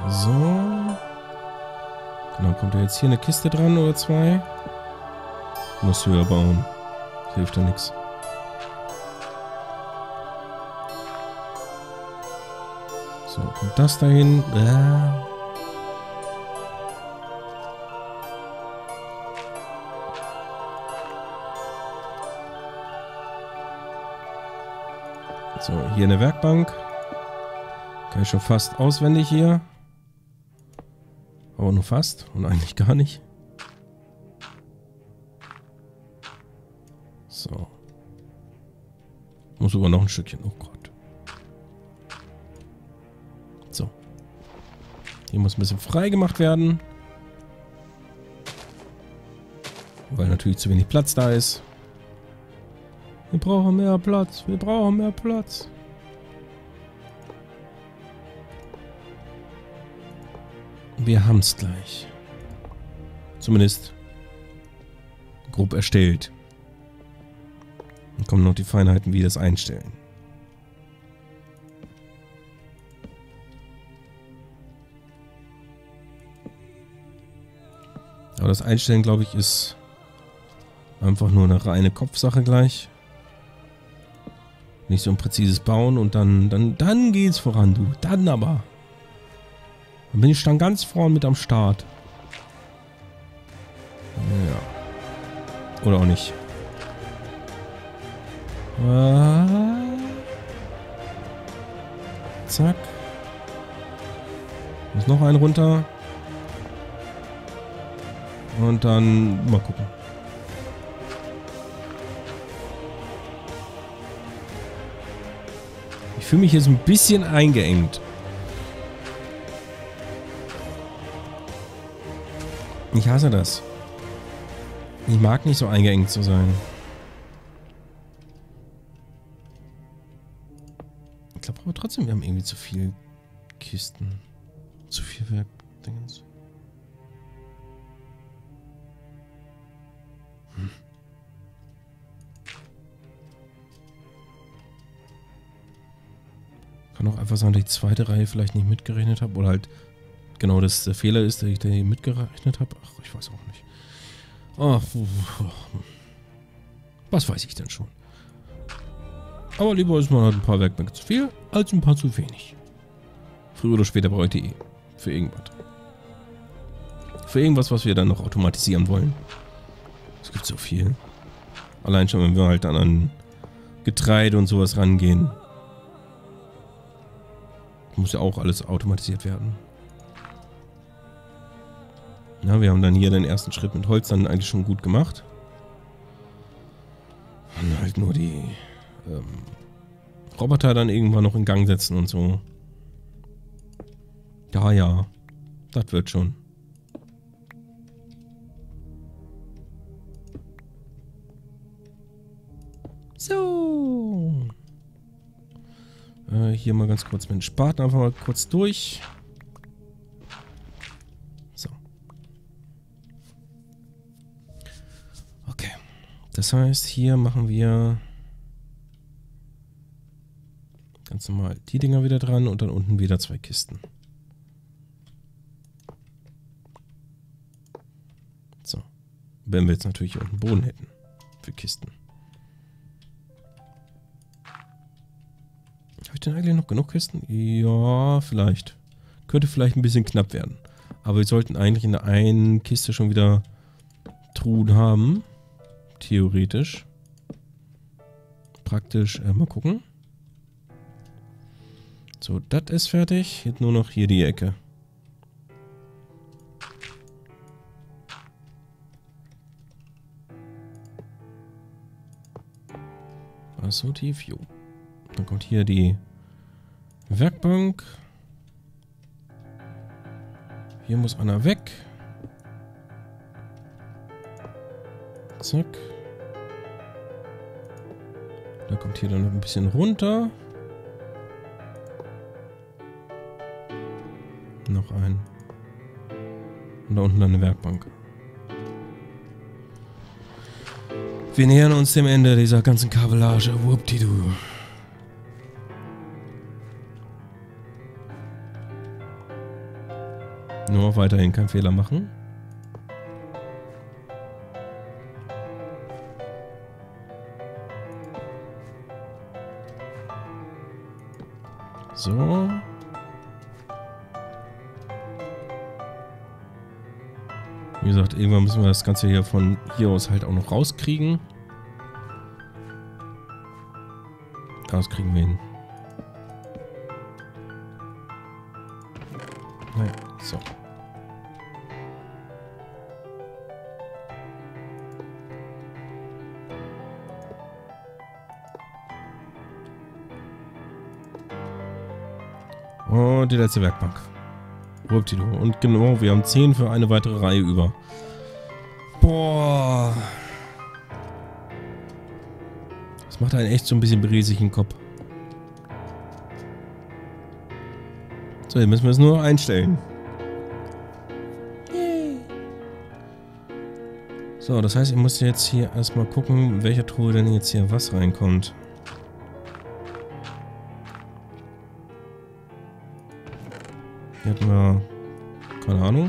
So. Genau, kommt da jetzt hier eine Kiste dran oder zwei? Muss höher bauen. Hilft ja nichts. So, kommt das dahin. So, hier eine Werkbank. Kann ich schon fast auswendig hier. Aber nur fast und eigentlich gar nicht. So. Muss sogar noch ein Stückchen. Oh Gott. So. Hier muss ein bisschen frei gemacht werden. Weil natürlich zu wenig Platz da ist. Wir brauchen mehr Platz. Wir brauchen mehr Platz. Wir haben es gleich. Zumindest grob erstellt. Dann kommen noch die Feinheiten, wie das einstellen. Aber das Einstellen, glaube ich, ist einfach nur eine reine Kopfsache gleich. Nicht so ein präzises Bauen und dann geht's voran, du. Dann aber. Dann bin ich dann ganz vorn mit am Start. Ja. Oder auch nicht. Zack. Muss noch einen runter. Und dann mal gucken. Ich fühle mich jetzt ein bisschen eingeengt. Ich hasse das. Ich mag nicht so eingeengt zu sein. Ich glaube aber trotzdem, wir haben irgendwie zu viel Kisten. Zu viel Werkdingens. Kann auch einfach sein, dass ich die zweite Reihe vielleicht nicht mitgerechnet habe. Oder halt genau das der Fehler ist, dass ich da mitgerechnet habe. Ach, ich weiß auch nicht. Ach, was weiß ich denn schon. Aber lieber ist man halt ein paar Werkbänke zu viel, als ein paar zu wenig. Früher oder später brauche ich die für irgendwas. Für irgendwas, was wir dann noch automatisieren wollen. Es gibt so viel. Allein schon, wenn wir halt dann an Getreide und sowas rangehen. Muss ja auch alles automatisiert werden. Ja, wir haben dann hier den ersten Schritt mit Holz dann eigentlich schon gut gemacht. Und halt nur die Roboter dann irgendwann noch in Gang setzen und so. Ja, ja. Das wird schon. So. Hier mal ganz kurz mit dem Spaten einfach mal kurz durch. So. Okay. Das heißt, hier machen wir ganz normal die Dinger wieder dran und dann unten wieder 2 Kisten. So. Wenn wir jetzt natürlich hier unten Boden hätten für Kisten. Habe ich denn eigentlich noch genug Kisten? Ja, vielleicht. Könnte vielleicht ein bisschen knapp werden. Aber wir sollten eigentlich in der einen Kiste schon wieder Truhen haben. Theoretisch. Praktisch. Mal gucken. So, das ist fertig. Jetzt nur noch hier die Ecke. War das so tief? Jo. Dann kommt hier die Werkbank. Hier muss einer weg. Zack. Dann kommt hier dann noch ein bisschen runter. Noch ein. Und da unten dann eine Werkbank. Wir nähern uns dem Ende dieser ganzen Kabellage. Wuppdidu. Nur weiterhin keinen Fehler machen. So. Wie gesagt, irgendwann müssen wir das Ganze hier von hier aus halt auch noch rauskriegen. Das kriegen wir hin. Naja, so. Und die letzte Werkbank. Und genau, wir haben 10 für eine weitere Reihe über. Boah. Das macht einen echt so ein bisschen beriesig im Kopf. So, jetzt müssen wir es nur einstellen. Yay. So, das heißt, ich muss jetzt hier erstmal gucken, in welcher Truhe denn jetzt hier was reinkommt. Hier hatten wir... keine Ahnung.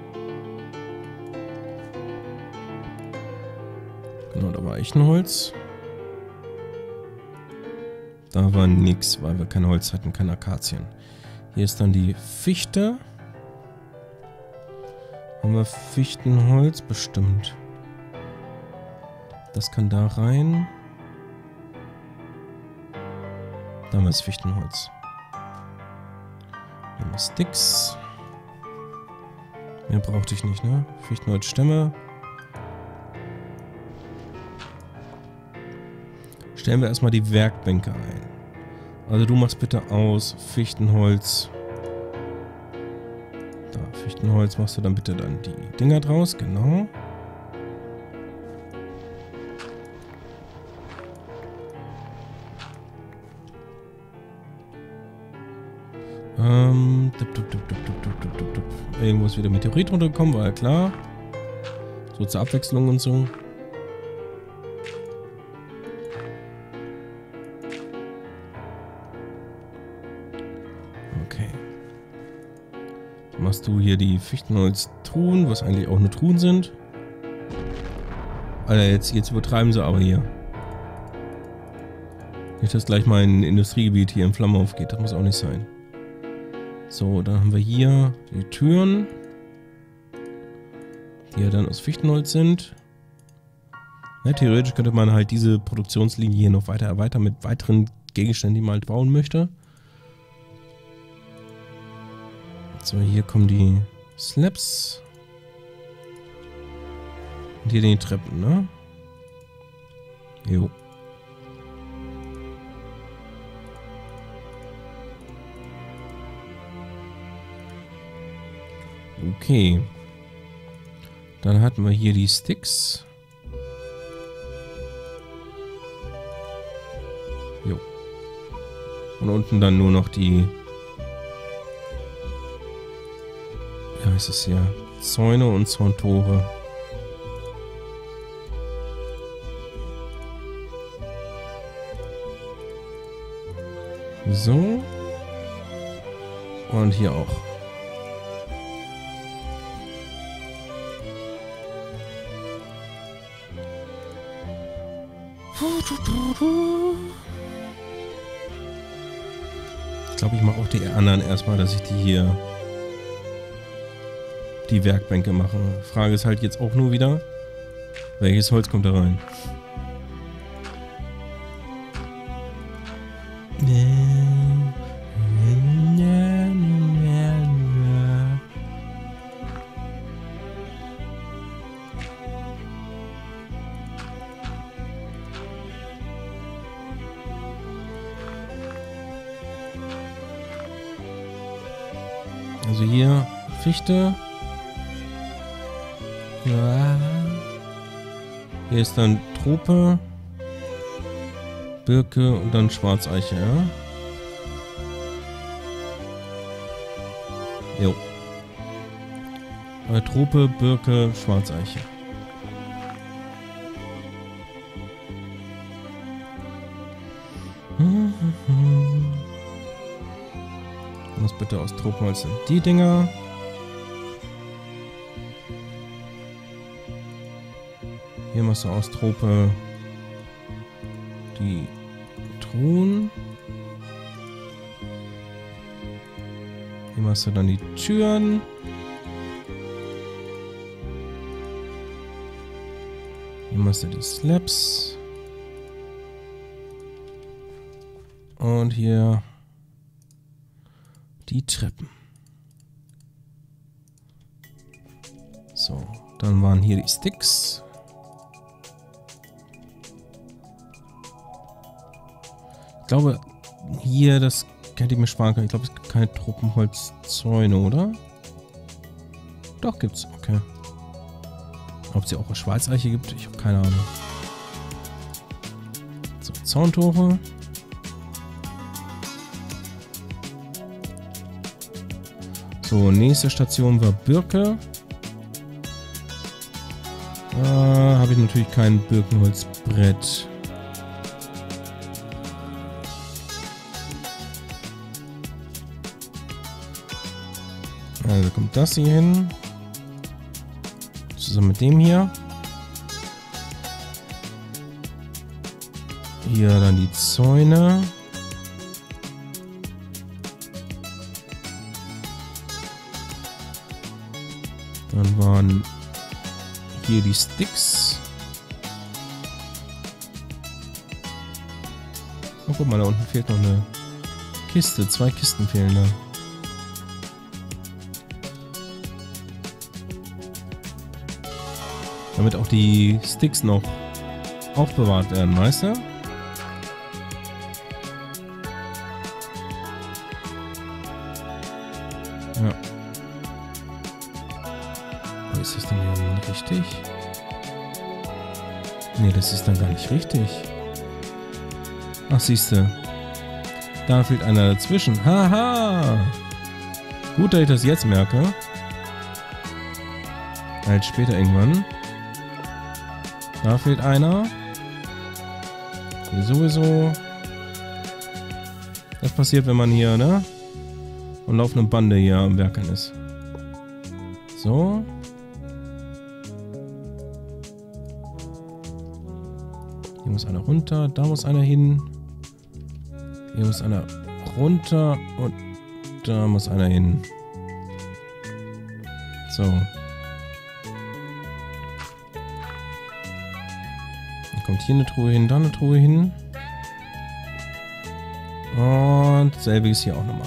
Genau, da war Eichenholz. Da war nix, weil wir kein Holz hatten, keine Akazien. Hier ist dann die Fichte. Haben wir Fichtenholz? Bestimmt. Das kann da rein. Da haben wir das Fichtenholz. Dann haben wir Sticks. Mehr brauchte ich nicht, ne? Fichtenholzstämme. Stellen wir erstmal die Werkbänke ein. Also du machst bitte aus Fichtenholz. Da, Fichtenholz machst du dann bitte dann die Dinger draus, genau. Irgendwo ist wieder Meteorit runtergekommen, war ja klar. So zur Abwechslung und so. Okay. Dann machst du hier die Fichtenholz-Truhen, was eigentlich auch nur Truhen sind. Alter, jetzt übertreiben sie aber hier. Nicht, dass gleich mein Industriegebiet hier in Flammen aufgeht. Das muss auch nicht sein. So, dann haben wir hier die Türen, die ja dann aus Fichtenholz sind. Ja, theoretisch könnte man halt diese Produktionslinie hier noch weiter erweitern mit weiteren Gegenständen, die man halt bauen möchte. So, hier kommen die Slabs. Und hier die Treppen, ne? Jo. Okay. Dann hatten wir hier die Sticks. Jo. Und unten dann nur noch die... Wie heißt es hier? Zäune und Zauntore. So. Und hier auch. Ich glaube, ich mache auch die anderen erstmal, dass ich die hier die Werkbänke mache. Frage ist halt jetzt auch nur wieder, welches Holz kommt da rein? Also hier Fichte. Ja. Hier ist dann Trope, Birke und dann Schwarzeiche, ja? Jo. Trope, Birke, Schwarzeiche. Was bitte aus Tropenholz sind die Dinger. Hier machst du aus Trope die Truhen. Hier machst du dann die Türen. Hier machst du die Slabs. Und hier die Treppen. So, dann waren hier die Sticks. Ich glaube, hier, das hätte ich mir sparen können. Ich glaube, es gibt keine Tropenholzzäune, oder? Doch, gibt's. Okay. Ob es hier auch eine Schwarzeiche gibt, ich habe keine Ahnung. So, Zauntore. So, nächste Station war Birke. Da habe ich natürlich kein Birkenholzbrett. Also kommt das hier hin. Zusammen mit dem hier. Hier dann die Zäune. Dann waren hier die Sticks. Oh, guck mal, da unten fehlt noch eine Kiste. 2 Kisten fehlen da. Damit auch die Sticks noch aufbewahrt werden, weißt du? Ja. Aber ist das dann hier richtig? Nee, das ist dann gar nicht richtig. Ach, siehste. Da fehlt einer dazwischen. Haha! Gut, dass ich das jetzt merke. Halt später irgendwann. Da fehlt einer. Hier sowieso. Das passiert, wenn man hier, ne? Und laufende Bande hier am Werkeln ist. So. Hier muss einer runter. Da muss einer hin. Hier muss einer runter. Und da muss einer hin. So. Kommt hier eine Truhe hin, da eine Truhe hin. Und selbiges hier auch nochmal.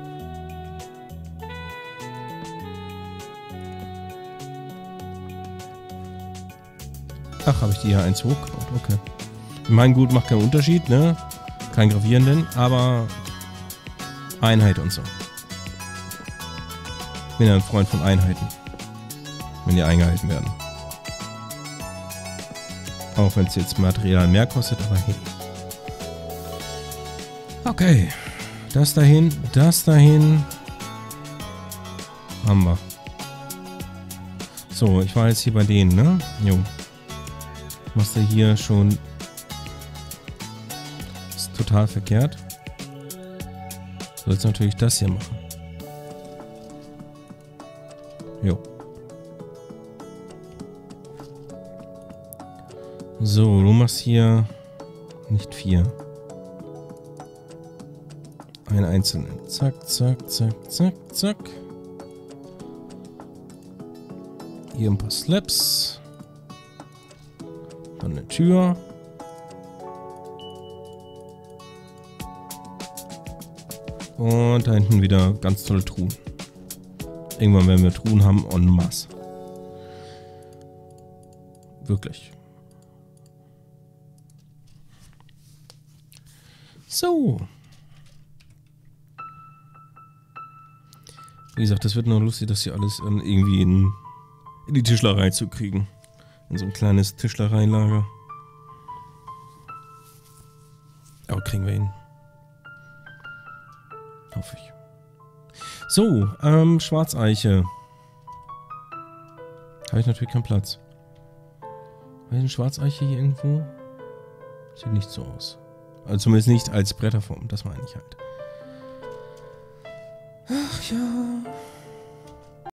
Ach, habe ich die hier eins hochgebaut? Okay. Mein Gut macht keinen Unterschied, ne? Kein gravierenden, aber Einheit und so. Ich bin ja ein Freund von Einheiten. Wenn die eingehalten werden. Auch wenn es jetzt Material mehr kostet, aber hey. Okay. Das dahin, das dahin. Haben wir. So, ich war jetzt hier bei denen, ne? Jo. Machst du hier schon... Ist total verkehrt. Du sollst natürlich das hier machen. Jo. So, du machst hier nicht 4. Einen einzelnen. Zack, zack, zack, zack, zack. Hier ein paar Slabs. Dann eine Tür. Und da hinten wieder ganz tolle Truhen. Irgendwann werden wir Truhen haben en masse. Wirklich. So. Wie gesagt, das wird noch lustig, das hier alles irgendwie in die Tischlerei zu kriegen. In so ein kleines Tischlereilager. Aber kriegen wir hin. Hoffe ich. So, Schwarzeiche. Habe ich natürlich keinen Platz. Habe ich eine Schwarzeiche hier irgendwo? Sieht nicht so aus. Also zumindest nicht als Bretterform, das meine ich halt. Ach ja.